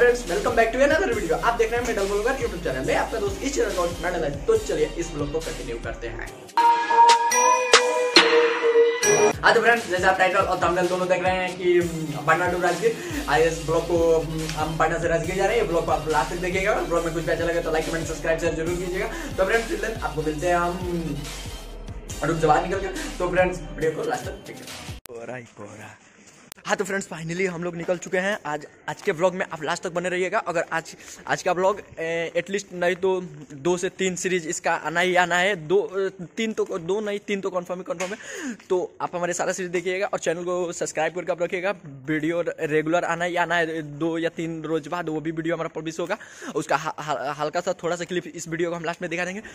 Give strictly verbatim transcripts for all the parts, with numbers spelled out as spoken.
Friends, welcome back to another video. आप देख रहे हैं मेडल ब्लॉगर यूट्यूब चैनल में। आपका दोस्त इस चैनल का मेडल है। तो चलिए इस ब्लॉग को कंटिन्यू करते हैं। आज तो फ्रेंड्स, जैसे आप टाइटल और थंबनेल दोनों देख रहे हैं कि पटना टू राजगीर, आज इस ब्लॉग को हम पटना से राजगीर जा रहे हैं। ब्लॉग को आप लास्ट तक देखिएगा। ब्लॉग में कुछ भी अच्छा लगे तो लाइक कमेंट सब्सक्राइब शेयर जरूर कीजिएगा। तो फ्रेंड्स, आपको मिलते हैं हम और बाहर निकल के। तो फ्रेंड्स, वीडियो को लास्ट तक देखिएगा। हाँ तो फ्रेंड्स, फाइनली हम लोग निकल चुके हैं। आज आज के ब्लॉग में आप लास्ट तक बने रहिएगा। अगर आज आज का ब्लॉग एटलीस्ट नहीं तो दो से तीन सीरीज इसका आना ही आना है। दो तीन तो दो नहीं तीन तो कंफर्म ही कंफर्म है। तो आप हमारे सारा सीरीज देखिएगा और चैनल को सब्सक्राइब करके आप रखिएगा। वीडियो रेगुलर आना ही आना है। दो या तीन रोज बाद वो भी वीडियो हमारा पब्लिश होगा। उसका हल्का सा थोड़ा सा क्लिप इस वीडियो को हम लास्ट में दिखा देंगे।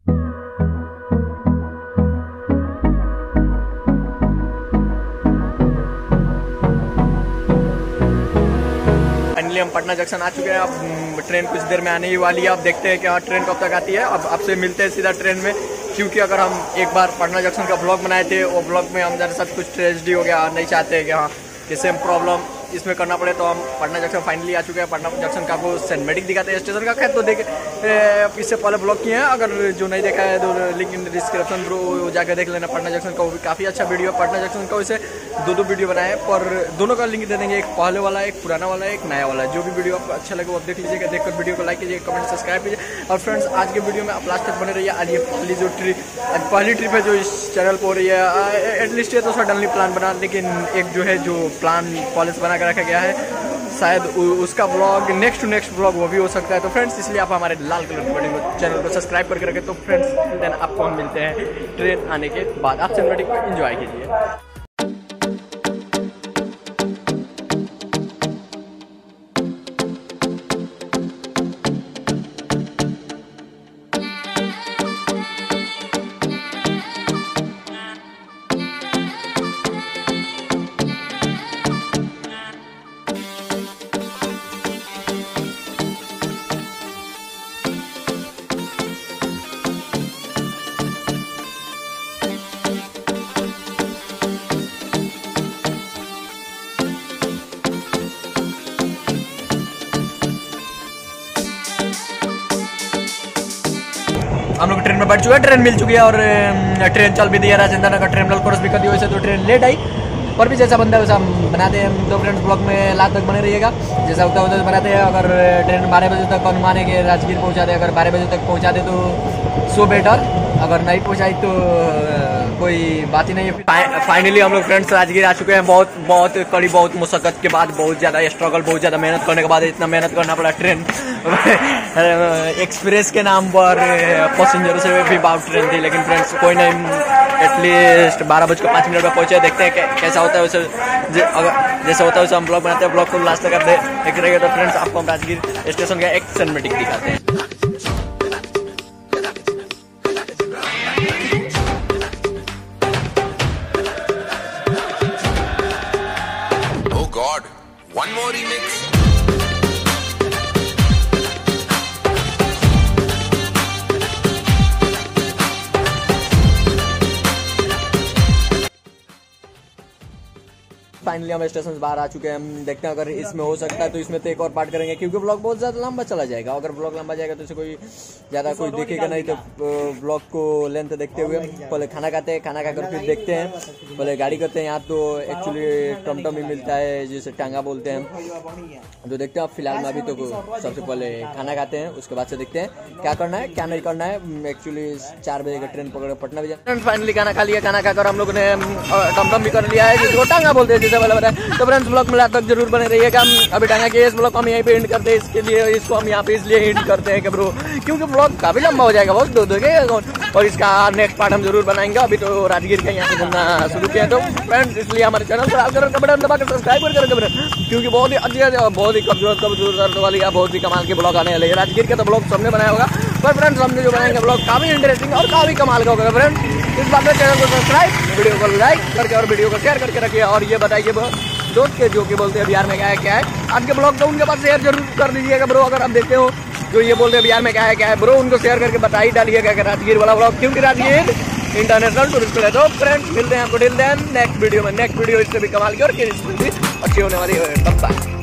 हम पटना जंक्शन आ चुके हैं। अब ट्रेन कुछ देर में आने ही वाली है। अब देखते हैं कि हाँ ट्रेन कब तक आती है। अब आपसे मिलते हैं सीधा ट्रेन में, क्योंकि अगर हम एक बार पटना जंक्शन का ब्लॉग बनाए थे, वो ब्लॉग में हम जरा सब कुछ ट्रेजेडी हो गया। नहीं चाहते हैं कि हाँ कि सेम प्रॉब्लम इसमें करना पड़े। तो हम पटना जंक्शन फाइनली आ चुके हैं। पटना जंक्शन का आपको सिनेमैटिक दिखाते हैं स्टेशन का। खैर तो देखे इससे पहले ब्लॉग किए हैं। अगर जो नहीं देखा है तो लिंक इन डिस्क्रिप्शन ब्रो जाकर देख लेना। पटना जंक्शन का वो भी काफ़ी अच्छा वीडियो। पटना जंक्शन का वैसे दो दो वीडियो बनाए, पर दोनों का लिंक दे देंगे। एक पहले वाला, एक पुराना वाला, एक नया वाला। जो भी वीडियो आपको अच्छा लगे वो आप देख लीजिएगा। देखकर वीडियो को लाइक कीजिए, कमेंट सब्सक्राइब कीजिए। और फ्रेंड्स, आज के वीडियो में आप लास्ट तक बने रहिए। आज ये पहली जो ट्रिप आज पहली ट्रिप है जो इस चैनल पर हो रही है। एटलीस्ट ये तो सडनली प्लान बना, लेकिन एक जो है जो प्लान पॉलिस बना कर रखा गया है, शायद उसका blog next to next blog वो भी हो सकता है। तो फ्रेंड्स, इसलिए आप हमारे लाल कलर के बटन को चैनल को सब्सक्राइब करके रखें। तो फ्रेंड्स, देन आपको हम मिलते हैं ट्रेन आने के बाद। आप सिनेमैटिक को एंजॉय कीजिए। हम लोग ट्रेन में बैठ चुके हैं। ट्रेन मिल चुकी है और ट्रेन चल भी दिया। राजेंद्र नगर टर्मिनल क्रॉस भी कर दिया। वैसे तो ट्रेन लेट आई, पर भी जैसा बनता है वैसा हम बनाते हैं। तो फ्रेंड्स, ब्लॉग में लास्ट तक बने रहिएगा। जैसा होता है वैसा बनाते हैं। अगर ट्रेन बारह बजे तक अनुमान है कि राजगीर पहुँचा दे, अगर बारह बजे तक पहुँचा दे तो सो बेटर। अगर नहीं पहुँचाई तो कोई बात ही नहीं है। फाइनली हम लोग फ्रेंड्स राजगीर आ चुके हैं। बहुत बहुत कड़ी, बहुत मुशक्कत के बाद, बहुत ज़्यादा स्ट्रगल, बहुत ज़्यादा मेहनत करने के बाद इतना मेहनत करना पड़ा। ट्रेन एक्सप्रेस के नाम पर पैसेंजरों से भी बाउट ट्रेन थी, लेकिन फ्रेंड्स कोई नहीं, एटलीस्ट बारह बज कर पाँच मिनट में पहुँचे। देखते हैं कैसा होता है वैसे। अगर जैसा होता है वैसे हम ब्लॉग बनाते हैं। ब्लॉग को लास्ट तक देख रहे हैं। तो फ्रेंड्स, आपको हम राजगीर स्टेशन का एक सिनेमैटिक दिखाते हैं। One more remix. फाइनली हम स्टेशन से बाहर आ चुके हैं। हम देखते हैं अगर इसमें हो सकता है तो इसमें तो एक और पार्ट करेंगे, क्योंकि ब्लॉग बहुत ज़्यादा लंबा चला जाएगा। अगर ब्लॉग लंबा जाएगा तो इसे कोई ज़्यादा कोई देखेगा नहीं। तो ब्लॉग को लेंथ देखते हुए पहले खाना खाते हैं। खाना खाकर फिर देखते हैं, पहले गाड़ी करते हैं। यहाँ तो एक्चुअली टमटम ही मिलता है, जिसे टांगा बोलते हैं। जो देखते हैं आप फिलहाल में अभी तो सबसे पहले खाना खाते हैं, उसके बाद से देखते हैं क्या करना है क्या नहीं करना है। एक्चुअली चार बजे का ट्रेन पकड़ पटना भी जाए। फाइनली खाना खा लिया। खाना खाकर हम लोगों ने टमटम भी कर लिया है, जिसको टांगा बोलते हैं, वाला बताया। तो फ्रेंड्स, ब्लॉग में लास्ट तक जरूर बने रहिएगा। अभी टांगा के इस ब्लॉग को हम यहीं पे एंड करते हैं। इसके लिए इसको हम यहाँ पे इसलिए एंड करते हैं कि ब्रो, क्योंकि ब्लॉग काफी लंबा हो जाएगा, बहुत दो दो के, और इसका नेक्स्ट पार्ट हम जरूर बनाएंगे। अभी तो राजगीर का यहाँ से घूमना शुरू किया। तो फ्रेंड्स, इसलिए हमारे चैनल को लाल कलर का बटन दबाकर सब्सक्राइब करके, क्योंकि बहुत ही अच्छी, बहुत ही खूबसूरत खूबसूरत वाली, बहुत ही कमाल के ब्लॉग आने वाले हैं। राजगीर का तो ब्लॉग सबने बनाया होगा, पर फ्रेंड्स हमने जो बनाएंगे ब्लॉग काफी इंटरेस्टिंग और काफी कमाल का होगा। फ्रेंड्स, इस बात में चैनल को सब्सक्राइब, वीडियो को लाइक करके और वीडियो को शेयर करके रखिए। और ये बताइए दोस्त के जो कि बोलते हैं बिहार में क्या है क्या है, आज के ब्लॉग को उनके पास शेयर जरूर कर दीजिएगा ब्रो। अगर आप देखते हो जो ये बोलते हैं बिहार में क्या है क्या है ब्रो, उनको शेयर करके बता ही डालिएगा कि राजगीर वाला ब्लॉग, क्योंकि राजगीर इंटरनेशनल टूरिस्ट है। तो फ्रेंड्स, मिलते हैं आपको टिल देन नेक्स्ट वीडियो में। नेक्स्ट वीडियो इससे भी कमाल की और अच्छी होने वाली है।